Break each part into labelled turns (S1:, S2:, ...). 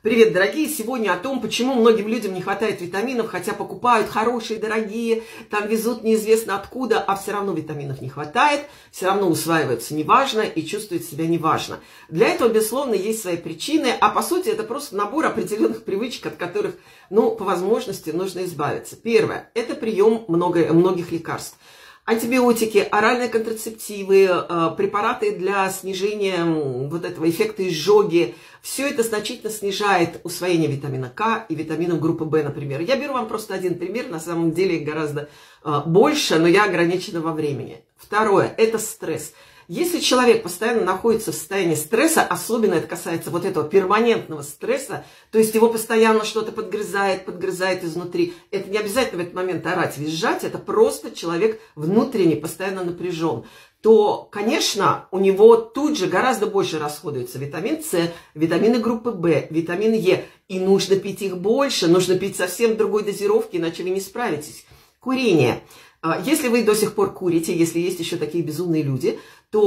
S1: Привет, дорогие! Сегодня о том, почему многим людям не хватает витаминов, хотя покупают хорошие, дорогие, там везут неизвестно откуда, а все равно витаминов не хватает, все равно усваиваются неважно и чувствуют себя неважно. Для этого, безусловно, есть свои причины, а по сути это просто набор определенных привычек, от которых, по возможности нужно избавиться. Первое – это прием многих лекарств. Антибиотики, оральные контрацептивы, препараты для снижения вот этого эффекта изжоги. Все это значительно снижает усвоение витамина К и витаминов группы В, например. Я беру вам просто один пример, на самом деле их гораздо больше, но я ограничена во времени. Второе – это стресс. Если человек постоянно находится в состоянии стресса, особенно это касается вот этого перманентного стресса, то есть его постоянно что-то подгрызает изнутри, это не обязательно в этот момент орать, визжать, это просто человек внутренне постоянно напряжен, то, конечно, у него тут же гораздо больше расходуется витамин С, витамины группы В, витамин Е, и нужно пить их больше, нужно пить совсем другой дозировки, иначе вы не справитесь. Курение. Если вы до сих пор курите, если есть еще такие безумные люди,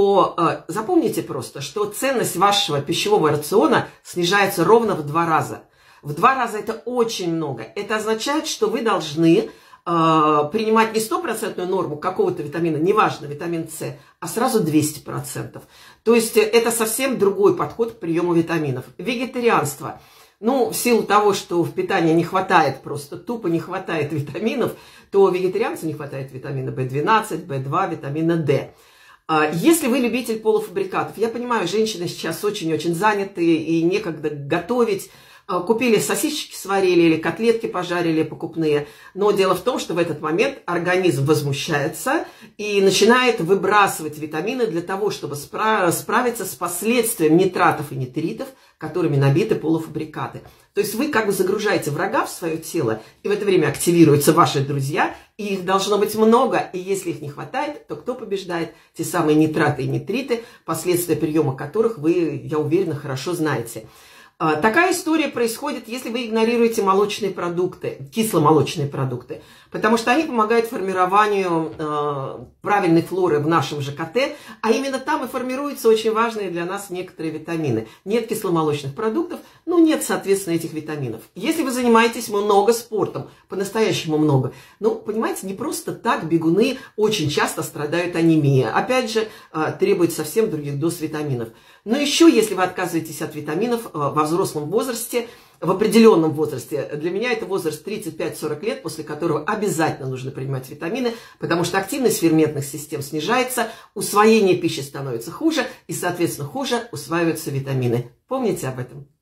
S1: то запомните просто, что ценность вашего пищевого рациона снижается ровно в 2 раза. В 2 раза это очень много. Это означает, что вы должны принимать не 100% норму какого-то витамина, неважно, витамин С, а сразу 200%. То есть это совсем другой подход к приему витаминов. Вегетарианство. В силу того, что в питании не хватает, просто тупо не хватает витаминов, то вегетарианцу не хватает витамина В12, В2, витамина D. Если вы любитель полуфабрикатов, я понимаю, женщины сейчас очень-очень заняты и некогда готовить. Купили сосисочки, сварили или котлетки пожарили покупные. Но дело в том, что в этот момент организм возмущается и начинает выбрасывать витамины для того, чтобы справиться с последствием нитратов и нитритов, которыми набиты полуфабрикаты. То есть вы как бы загружаете врага в свое тело, и в это время активируются ваши друзья, и их должно быть много, и если их не хватает, то кто побеждает? Те самые нитраты и нитриты, последствия приема которых вы, я уверена, хорошо знаете. Такая история происходит, если вы игнорируете молочные продукты, кисломолочные продукты, потому что они помогают формированию правильной флоры в нашем ЖКТ, а именно там и формируются очень важные для нас некоторые витамины. Нет кисломолочных продуктов, нет, соответственно, этих витаминов. Если вы занимаетесь много спортом, по-настоящему много, понимаете, не просто так бегуны очень часто страдают анемией. Опять же, требует совсем других доз витаминов. Но еще, если вы отказываетесь от витаминов во взрослом возрасте, в определенном возрасте, для меня это возраст 35-40 лет, после которого обязательно нужно принимать витамины, потому что активность ферментных систем снижается, усвоение пищи становится хуже, и, соответственно, хуже усваиваются витамины. Помните об этом.